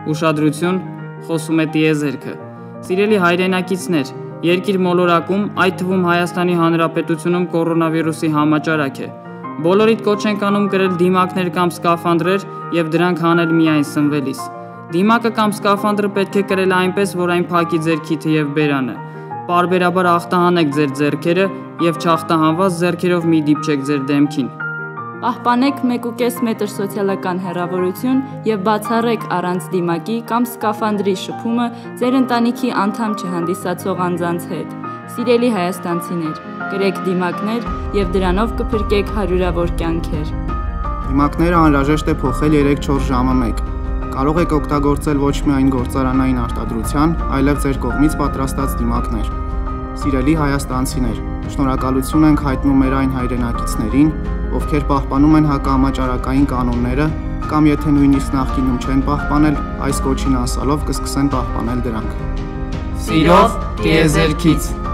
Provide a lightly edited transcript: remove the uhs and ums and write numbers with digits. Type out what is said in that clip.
Ուշադրություն, խոսում է տիեզերքը։ Սիրելի հայրենակիցներ, երկիր մոլորակում, այդ թվում Հայաստանի Հանրապետությունում կորոնավիրուսի համաճարակ է։ Բոլորիդ կոչ ենք անում կրել դիմակներ կամ սկաֆանդրեր եւ դրանք հանել միայն սնվելիս։ Դիմակը կամ սկաֆանդրը պետք է կրել այնպես, որ այն փակի ձեր քիթը եւ բերանը։ Պարբերաբար ախտահանեք ձեր ձեռքերը եւ չախտահանված ձեռքերով մի դիպչեք ձեր դեմքին։ Պահպանեք 1.5 մետր սոցիալական հեռավորություն եւ բացառեք առանց դիմակի կամ սկաֆանդրի շփումը ձեր ընտանիքի անդամ չհանդիսացող անձանց հետ։ Սիրելի հայաստանցիներ, կրեք դիմակներ եւ դրանով կփրկեք հարյուրավոր կյանքեր։ Դիմակները անհրաժեշտ է փոխել 3-4 ժամը մեկ։ Կարող եք օգտագործել ոչ միայն գործարանային արտադրության, այլև ձեր կողմից պատրաստած դիմակներ։ Սիրելի հայաստանցիներ, շնորհակալություն ենք հայտնում մեր այն հայրենակիցներին, ովքեր պահպանում են հակահամաճարակային կանոնները, կամ եթե նույնիսկ նախկինում չեն պահպանել, այս կոչին անսալով կսկսեն պահպանել դրանք։ Սիրով, տիեզերքից։